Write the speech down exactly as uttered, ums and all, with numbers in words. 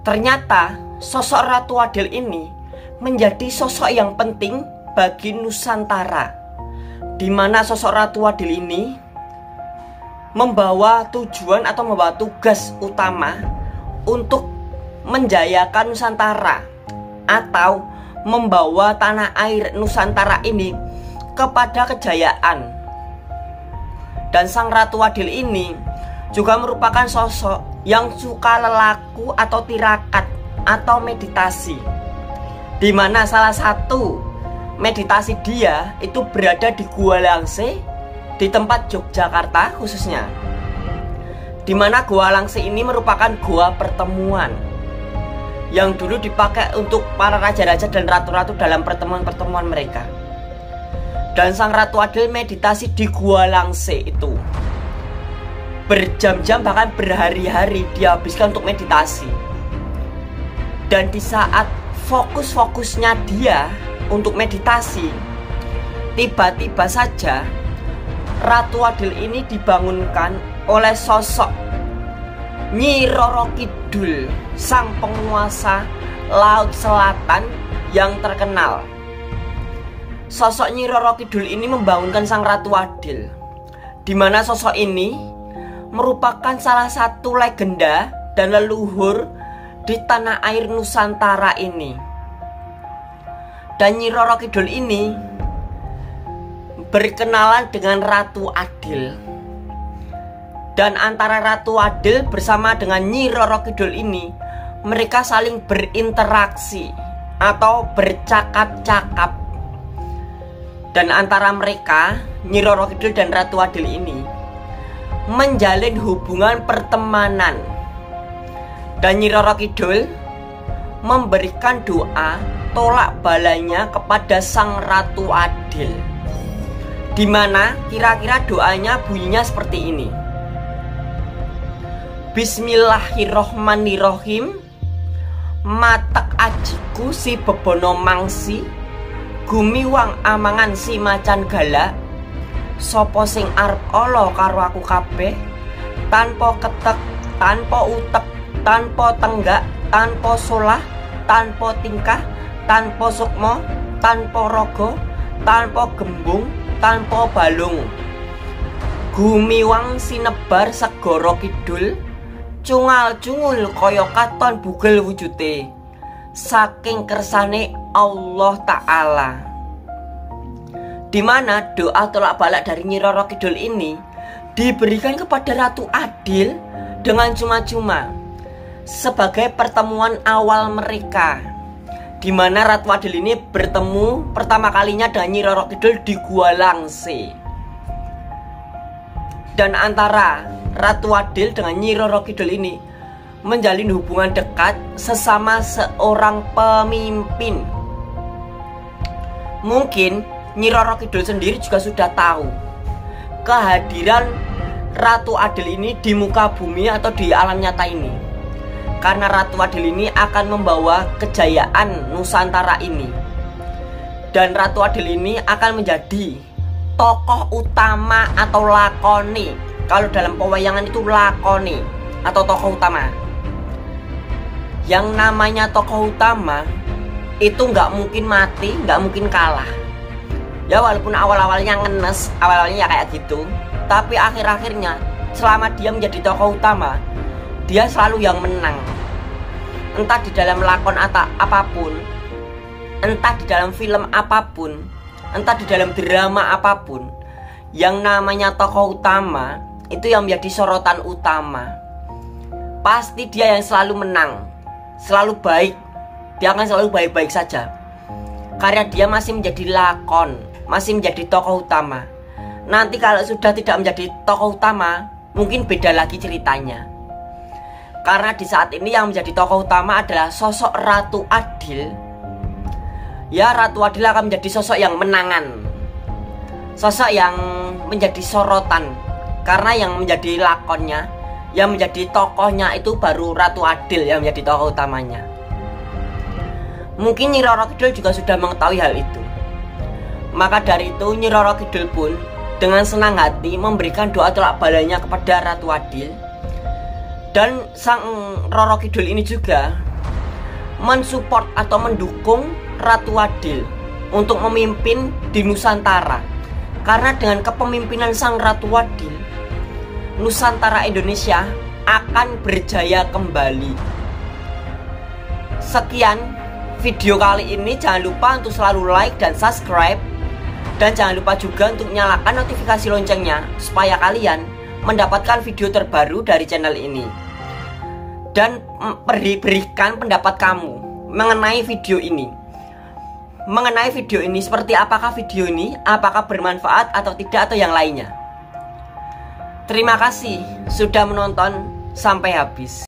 Ternyata sosok Ratu Adil ini menjadi sosok yang penting bagi Nusantara, di mana sosok Ratu Adil ini membawa tujuan atau membawa tugas utama untuk menjayakan Nusantara atau membawa tanah air Nusantara ini kepada kejayaan. Dan sang Ratu Adil ini juga merupakan sosok yang suka lelaku atau tirakat atau meditasi, di mana salah satu meditasi dia itu berada di Gua Langse, di tempat Yogyakarta khususnya, di mana Gua Langse ini merupakan gua pertemuan yang dulu dipakai untuk para raja-raja dan ratu-ratu dalam pertemuan-pertemuan mereka. Dan sang Ratu Adil meditasi di Gua Langse itu berjam-jam bahkan berhari-hari dihabiskan untuk meditasi. Dan di saat fokus-fokusnya dia untuk meditasi, tiba-tiba saja Ratu Adil ini dibangunkan oleh sosok Nyi Roro Kidul, sang penguasa Laut Selatan yang terkenal. Sosok Nyi Roro Kidul ini membangunkan sang Ratu Adil, di mana sosok ini merupakan salah satu legenda dan leluhur di tanah air Nusantara ini. Dan Nyi Roro Kidul ini berkenalan dengan Ratu Adil. Dan antara Ratu Adil bersama dengan Nyi Roro Kidul ini, mereka saling berinteraksi atau bercakap-cakap. Dan antara mereka, Nyi Roro Kidul dan Ratu Adil ini menjalin hubungan pertemanan. Dan Nyi Roro Kidul memberikan doa tolak balanya kepada sang Ratu Adil, di mana kira-kira doanya bunyinya seperti ini: Bismillahirrohmanirrohim, matek ajiku si bebono mangsi, gumiwang amangan si macan galak, sopo sing arep olo karo aku kabeh, tanpa ketek, tanpa utek, tanpa tenggak, tanpa solah, tanpa tingkah, tanpa sukmo, tanpa rogo, tanpa gembung, tanpa balung. Gumiwang sinebar segara kidul, cungal cungul kaya katon bugel wujute, saking kersane Allah Ta'ala. Di mana doa tolak balak dari Nyi Roro Kidul ini diberikan kepada Ratu Adil dengan cuma-cuma sebagai pertemuan awal mereka, di mana Ratu Adil ini bertemu pertama kalinya dengan Nyi Roro Kidul di Gua Langse. Dan antara Ratu Adil dengan Nyi Roro Kidul ini menjalin hubungan dekat sesama seorang pemimpin. Mungkin Nyi Roro Kidul sendiri juga sudah tahu kehadiran Ratu Adil ini di muka bumi atau di alam nyata ini, karena Ratu Adil ini akan membawa kejayaan Nusantara ini. Dan Ratu Adil ini akan menjadi tokoh utama atau lakoni. Kalau dalam pewayangan itu lakoni atau tokoh utama. Yang namanya tokoh utama itu nggak mungkin mati, nggak mungkin kalah. Ya walaupun awal-awalnya ngenes, awal-awalnya ya kayak gitu, tapi akhir-akhirnya selama dia menjadi tokoh utama, dia selalu yang menang. Entah di dalam lakon atau apapun, entah di dalam film apapun, entah di dalam drama apapun, yang namanya tokoh utama itu yang menjadi sorotan utama. Pasti dia yang selalu menang, selalu baik. Dia akan selalu baik-baik saja, karena dia masih menjadi lakon, masih menjadi tokoh utama. Nanti kalau sudah tidak menjadi tokoh utama, mungkin beda lagi ceritanya. Karena di saat ini yang menjadi tokoh utama adalah sosok Ratu Adil. Ya, Ratu Adil akan menjadi sosok yang menangan, sosok yang menjadi sorotan. Karena yang menjadi lakonnya, yang menjadi tokohnya itu baru Ratu Adil yang menjadi tokoh utamanya. Mungkin Nyi Roro Kidul juga sudah mengetahui hal itu. Maka dari itu Nyi Roro Kidul pun dengan senang hati memberikan doa tolak balanya kepada Ratu Adil. Dan sang Roro Kidul ini juga mensupport atau mendukung Ratu Adil untuk memimpin di Nusantara. Karena dengan kepemimpinan sang Ratu Adil, Nusantara Indonesia akan berjaya kembali. Sekian video kali ini, jangan lupa untuk selalu like dan subscribe. Dan jangan lupa juga untuk nyalakan notifikasi loncengnya supaya kalian mendapatkan video terbaru dari channel ini. Dan berikan pendapat kamu mengenai video ini. Mengenai video ini, seperti apakah video ini, apakah bermanfaat atau tidak, atau yang lainnya. Terima kasih sudah menonton sampai habis.